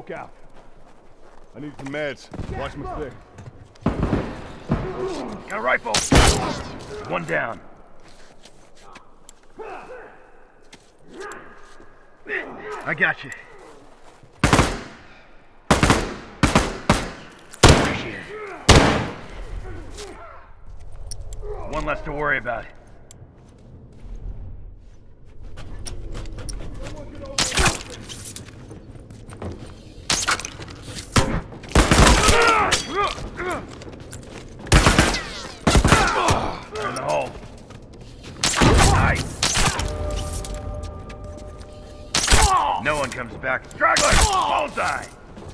Smoke out. I need some meds. Watch my stick. Got a rifle. One down. I got you. Appreciate it. One less to worry about. They're in the hole. Nice. No one comes back. Straggler! Bullseye!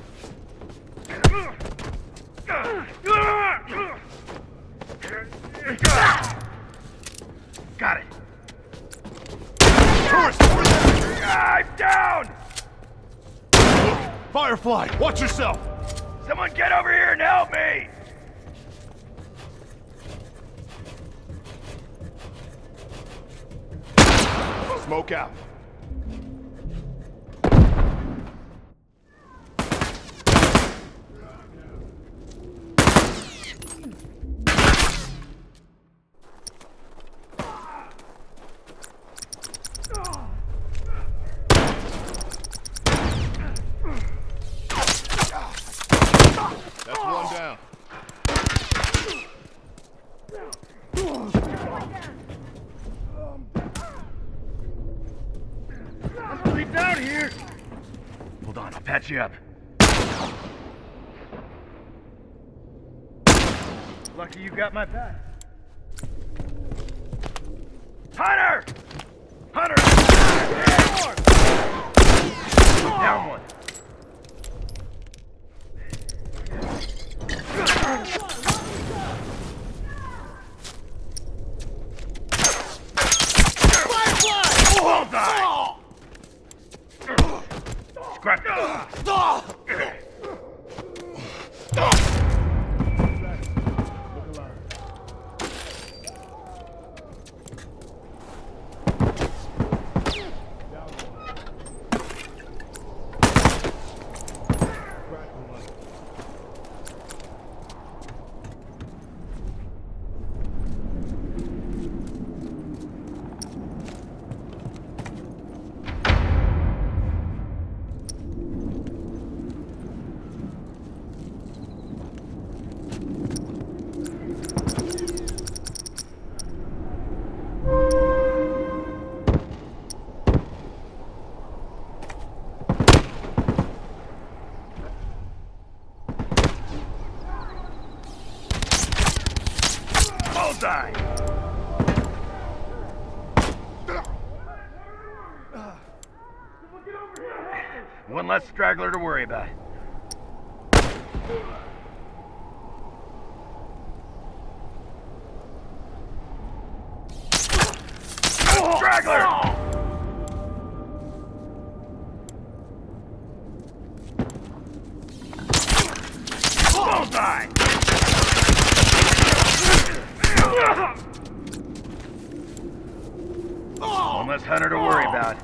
Got it. Tourist! I'm down! Firefly! Watch yourself! Someone get over here and help me! Smoke out. That's one down. Let's leave down here! Hold on, I'll patch you up. Lucky you got my back. Hunter! Hunter! Down one. Bullseye! Scrap it. Bullseye! One less straggler to worry about. Straggler! Bullseye! One less hunter to worry about.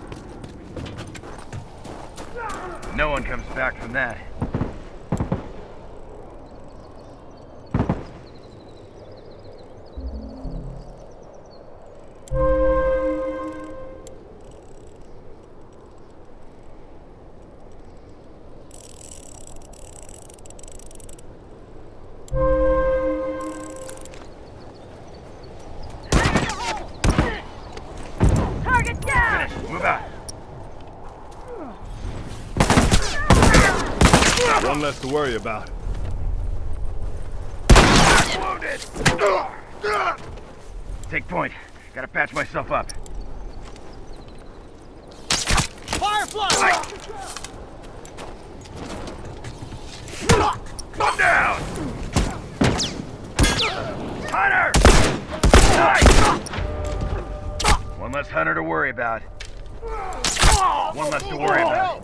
No one comes back from that. Move out. One less to worry about. Wounded. Take point. Gotta patch myself up. Firefly! Come down! Hunter! Nice! One less hunter to worry about. One less to worry about.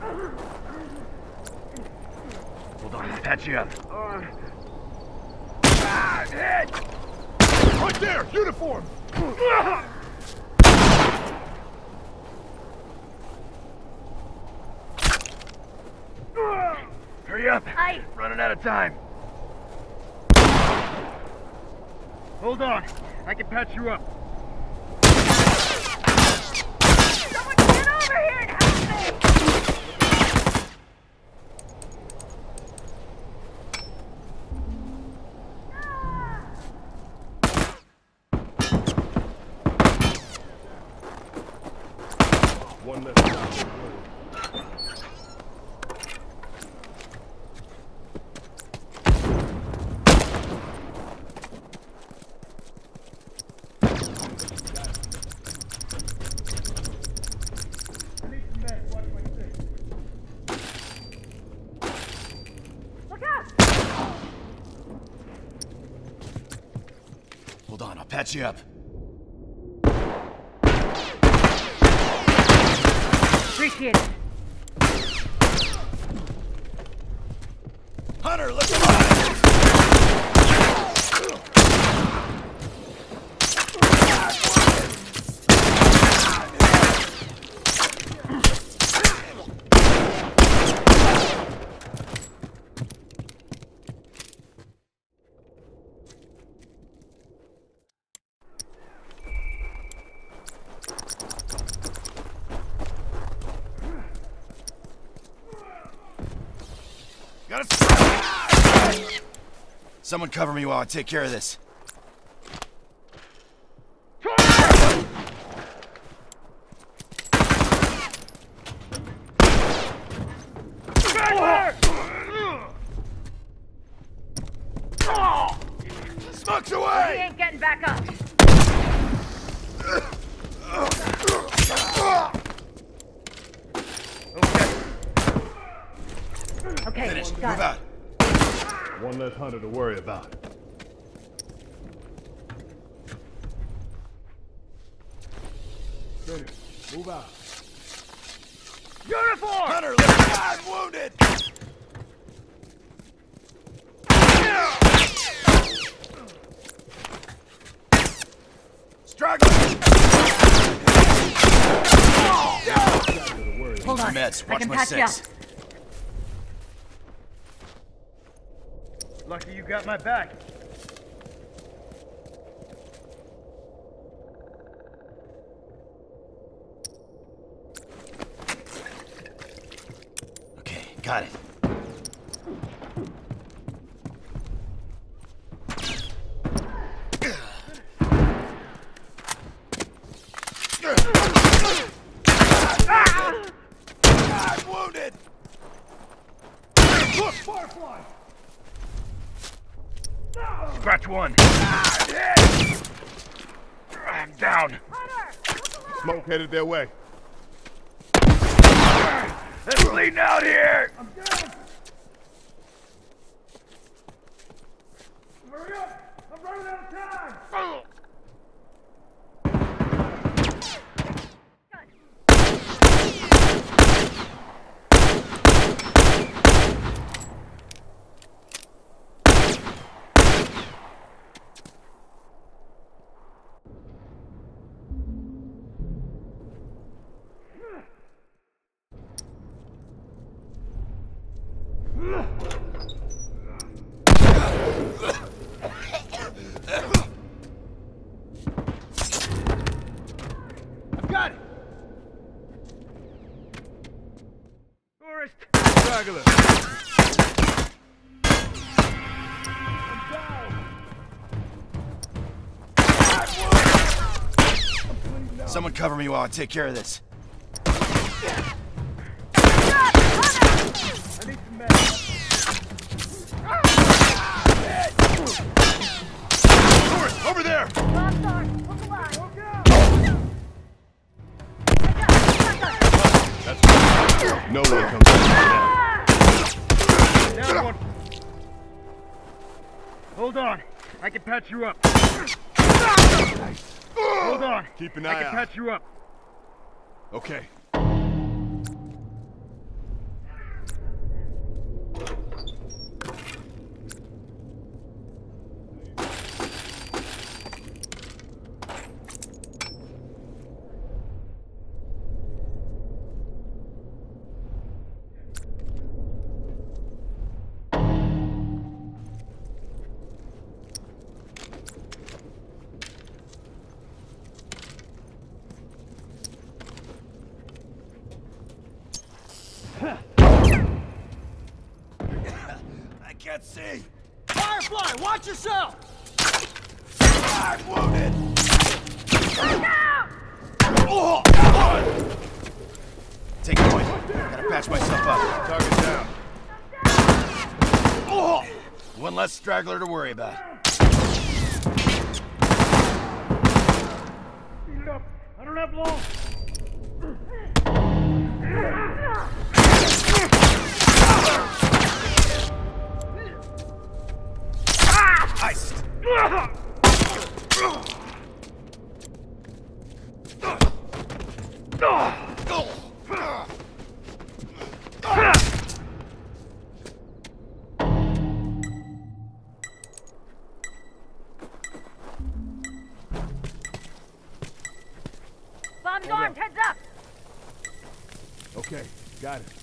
Hold on, I'll patch you up. Hit! Right there! Uniform! Hurry up! Running out of time. Hold on. I can patch you up. Someone get over here and help me! One left. Look out! Hold on, I'll patch you up. Appreciate it. Hunter, look alive! Someone cover me while I take care of this. Smokes He away! ain't getting back up. Okay, Finished. got Move it. out. One less hunter to worry about. Finish. Move out. Uniform! Hunter, look alive! I'm wounded! Struggling! Hold on. Meds. I Watch can my patch you up. six. Lucky you got my back. Okay, got it. I'm wounded! Look, Firefly! Scratch one. I'm down. Smoke headed their way. It's bleeding out here! I'm down! Hurry up! I'm running out of time! I've got it! Tourist! Straggler! Someone cover me while I take care of this. I need some meds. Tourist, over there! Lost arm. Look alive. That's right. No one comes back from that. Down one. Hold on. I can patch you up. Hold on. Keep an I eye can out. patch you up. Okay. can't see! Firefly, watch yourself! I'm wounded! Oh! Take point. Gotta patch myself up. Target down. Oh! One less straggler to worry about. Beat it up. I don't have long. Iced. Bomb's armed, heads up! Okay, got it.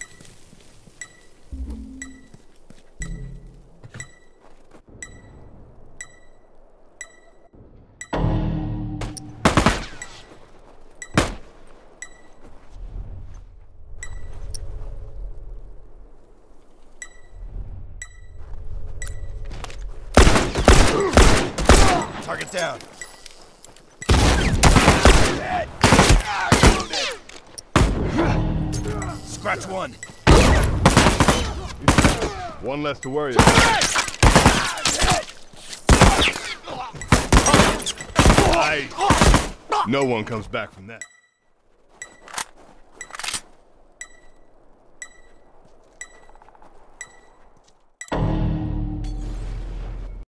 Target down. Scratch one. One less to worry about. No one comes back from that.